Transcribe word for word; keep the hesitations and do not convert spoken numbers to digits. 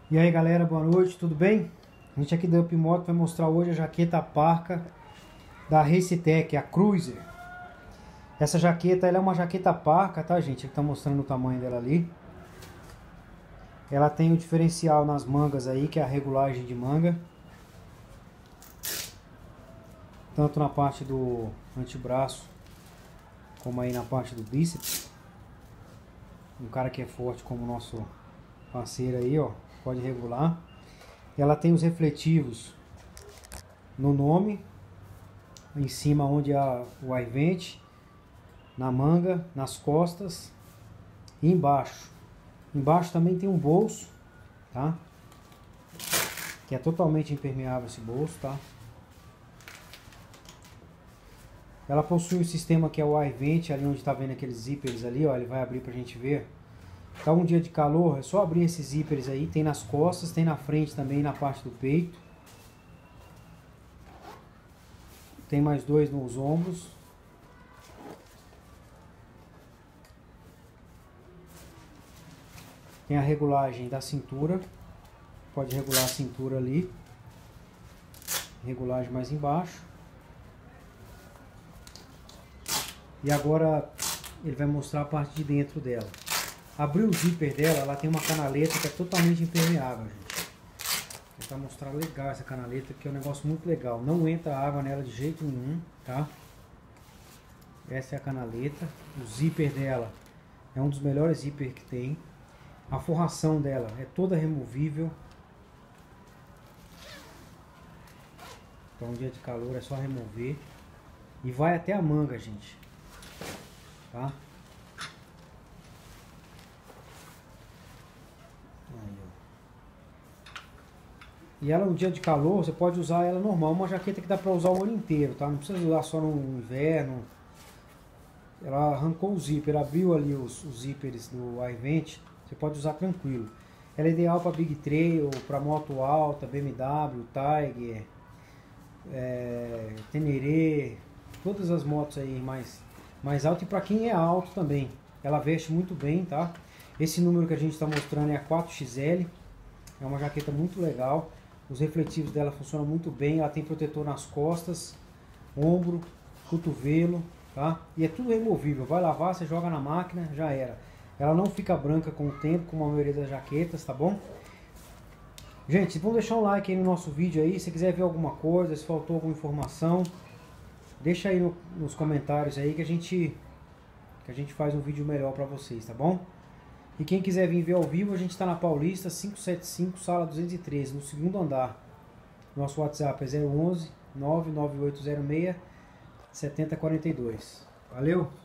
E aí galera, boa noite, tudo bem? A gente aqui da Up Moto vai mostrar hoje a jaqueta parca da Racetec, a Cruiser. Essa jaqueta ela é uma jaqueta parca, tá gente? Aqui tá mostrando o tamanho dela ali. Ela tem o diferencial nas mangas aí, que é a regulagem de manga. Tanto na parte do antebraço, como aí na parte do bíceps. Um cara que é forte como o nosso parceiro aí, ó, pode regular. Ela tem os refletivos no nome, em cima onde há o aivente, na manga, nas costas e embaixo. Embaixo também tem um bolso, tá? Que é totalmente impermeável esse bolso, tá? Ela possui um sistema que é o aivente, ali onde tá vendo aqueles zíperes ali, ó, ele vai abrir pra gente ver. Tá um dia de calor, é só abrir esses zíperes aí, tem nas costas, tem na frente também, na parte do peito. Tem mais dois nos ombros. Tem a regulagem da cintura, pode regular a cintura ali. Regulagem mais embaixo. E agora ele vai mostrar a parte de dentro dela. Abriu o zíper dela, ela tem uma canaleta que é totalmente impermeável, gente. Vou tentar mostrar legal essa canaleta, que é um negócio muito legal. Não entra água nela de jeito nenhum, tá? Essa é a canaleta. O zíper dela é um dos melhores zíper que tem. A forração dela é toda removível. Então, um dia de calor é só remover. E vai até a manga, gente. Tá? Aí, ó. E ela no dia de calor, você pode usar ela normal. Uma jaqueta que dá pra usar o ano inteiro, tá? Não precisa usar só no inverno. Ela arrancou o zíper, abriu ali os, os zíperes do aivente. Você pode usar tranquilo. Ela é ideal para Big Trail, para moto alta, B M W, Tiger, é, Teneré, todas as motos aí mais, mais altas, e para quem é alto também. Ela veste muito bem, tá? Esse número que a gente está mostrando é a quatro X L. É uma jaqueta muito legal. Os refletivos dela funcionam muito bem. Ela tem protetor nas costas, ombro, cotovelo, tá? E é tudo removível. Vai lavar, você joga na máquina, já era. Ela não fica branca com o tempo, como a maioria das jaquetas, tá bom? Gente, vamos deixar um like aí no nosso vídeo aí. Se quiser ver alguma coisa, se faltou alguma informação, deixa aí no, nos comentários aí que a gente que a gente faz um vídeo melhor pra vocês, tá bom? E quem quiser vir ver ao vivo, a gente está na Paulista quinhentos e setenta e cinco, sala duzentos e treze, no segundo andar. Nosso WhatsApp é zero onze, nove nove oito zero seis, sete zero quatro dois. Valeu!